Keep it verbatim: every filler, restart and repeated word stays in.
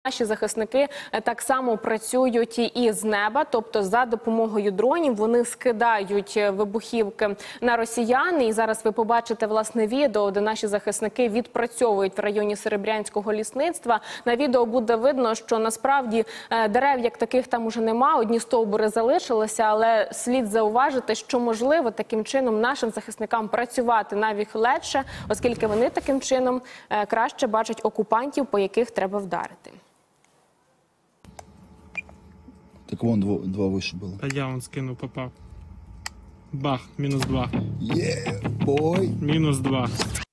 Наші захисники так само працюють і з неба, тобто за допомогою дронів вони скидають вибухівки на росіян. І зараз ви побачите власне відео, де наші захисники відпрацьовують в районі Серебрянського лісництва. На відео буде видно, що насправді дерев як таких там уже нема, одні стовбури залишилися, але слід зауважити, що можливо таким чином нашим захисникам працювати навіть легше, оскільки вони таким чином краще бачать окупантів, по яких треба вдарити. Так вон два, два выше было. А я он скинул, попал. Бах, минус два. Yeah, boy. Минус два.